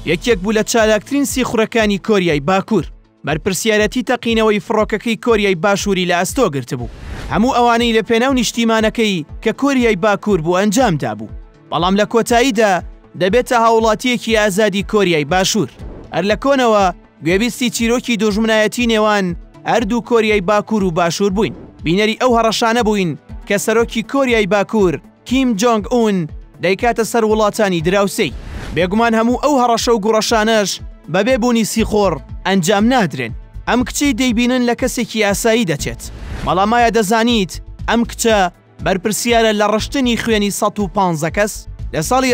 یەکێک بوو لە چالاکترین سیخورەکانی کۆریای باکوور. بەرپرسیارەتی تەقینەوەی فڕۆکەکەی کۆریای باشووری لە ئەستۆ گرتبوو. هەموو ئەوانەی لە پێناو نیشتیمانەکەی کە کۆریای باکوور بوو ئەنجامدا بوو. بەڵام لە کۆتاییدا دەبێتە هاوڵاتیەکی ئازادی کۆریای باشوور. هەر لە کۆنەوە گوێبیستی چیرۆکی دوژمنایەتی نێوان هەردوو کۆریای باکوور و باشوور بووین. بینەری ئەو هەڕەشانە بووین کە سەرۆکی کۆریای باکوور کیم جۆنگ ئون دەیکاتە سەر وڵاتانی دراوسەی. بێگومان هەموو ئەو هەڕەشە و گوڕەشانەش بەبێ بوونی سیخۆڕ ئەنجام نادرێن. ئەم کچەی دەیبینن لە کەسێکی ئاسایی دەچێت. بەڵامایە دەزانیت ئەم کچە بەرپرسیارە لە ڕشتنی خوێنی 115 کەس لە ساڵی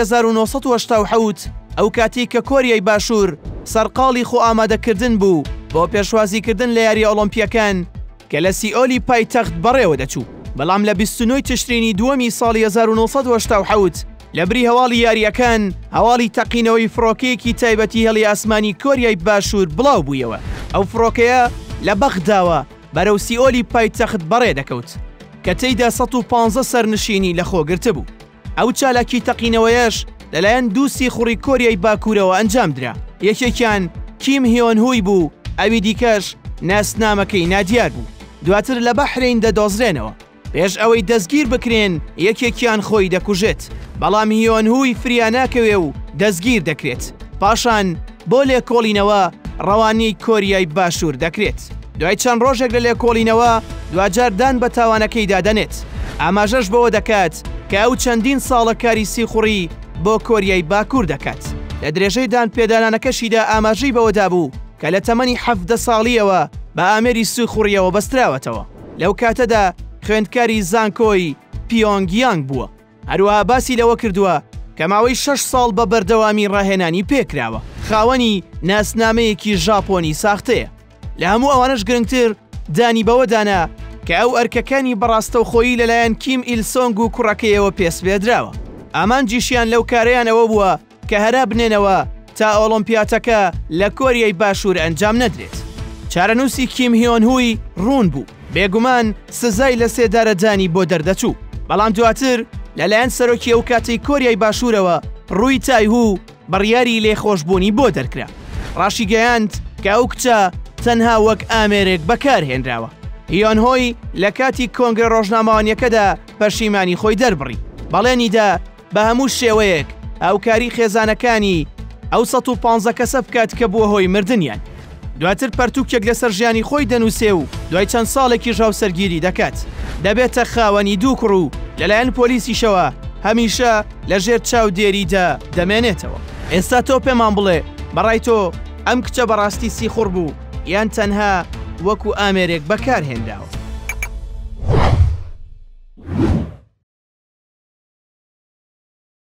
1970 ئەو کاتی کە کۆریای باشوور سەرقاڵی خۆ ئامادەکردن بوو بۆ پێشوازیکردن لە یاری ئۆلۆمپیەکان کە لە سیئۆلی پایتەخت بەڕێوە دەچوو. بەڵام لە 29 تشرینی دووەمی ساڵی 1970 لە بری هەواڵی یاریەکان هەواڵی تەقینەوەی فڕۆکەیەکی تایبەتی هێڵی ئاسمانی کۆریای باشوور بڵاو بوویەوە. ئەو فڕۆکەیە لە بەغداوە بەرەو سیئۆلی پایتەخت بەڕێ دەکەوت کە تێیدا 115 سەرنشینی لە خۆگرتە بوو. ئەو چالاکی تەقینەوەیەش لەلایەن دوو سیخوڕی کۆریای باکوورەوە ئەنجام درا. یەکێکیان کیم هیۆن هوی بوو، ئەوی دیکەش ناسنامەکەی نادیار بوو. دواتر لە بەحرین دەدۆزرێنەوە. پێش ئەوەی دەستگیر بکرێن یەکێکیان خۆی دەکوژێت. بەڵام هیۆن هوی فریا ناکەوێ و دەستگیر دەکرێت. پاشان بۆ لێکۆڵینەوە ڕەوانەی کۆریای باشوور دەکرێت. دوای چەند ڕۆژێک لە لێکۆڵینەوە دوجار دان بە تاوانەکەی دادەنێت. ئاماژەش بەوە دەکات کە ئەو چەندین ساڵە کاری سیخوڕی بۆ کۆریای باکوور دەکات. لە درێژەی دان پێدانانەکەشیدا ئاماژەی بەوەدا بوو کە لە تەمەنی 17 ساڵیەوە بە ئامێری سیخوڕیەوە بەستراوەتەوە. لەو کاتەدا خوێندکاری زانکۆی پیۆنگیانگ بووە. هەروەها باسی لەوە کردووە کە ماوەی 6 ساڵ بە بەردەوامی ڕاهێنانی پێکراوە. خاوەنی ناسنامەیەکی ژاپۆنی ساختەیە. لە هەموو ئەوانش گرنگتر دانی بەوەدانا کە ئەو ئەرکەکانی بەڕاستەوخۆیی لەلایەن کیم ئیلسۆنگ و کوڕەکەیەوە پێسپێدراوە. ئامانجیشیان لەو کارەیانەوە بووە کە هەرا بنێنەوە تا ئۆلۆمپیاتەکە لە کۆریای باشوور ئەنجام نەدرێت. چارەنووسی کیم هیۆن هوی ڕوون بوو. بێگومان سزای لە سێدارەدانی بۆ دەردەچوو. بەڵام دواتر لەلایەن سەرۆکی ئەو کاتەی کۆریای باشوورەوە ڕووی تایهوو بڕیاری لێخۆشبوونی بۆ دەرکرا. ڕاشی گەیاند کە ئەو کچە تەنها وەک ئامێرێک بەکارهێنراوە. هیۆن هۆی لە کاتی کۆنگرە ڕۆژنامەوانیەکەدا پەشیمانی خۆی دەربڕی. بەڵێنیدا بە هەموو شێوەیەک ئەوکاری خێزانەکانی ئەو 115 کەسە بکات کە بووە هۆی مردنیان. دواتر پەرتووکێک لەسەر ژیانی خۆی دەنووسێ و دوای چەند ساڵێکی ژاوسەرگیری دەکات. دەبێتە خاوەنی دوو کوڕ و لەلایەن پۆلیسیشەوە هەمیشە لە ژێر چاودێریدا دەمێنێتەوە. ئێستا تۆ پێمان بڵێ بەڕای تۆ ئەم کچە بەڕاستی سیخوڕ بوو یان تەنها وەکو ئامێرێک بەکارهێنراوە؟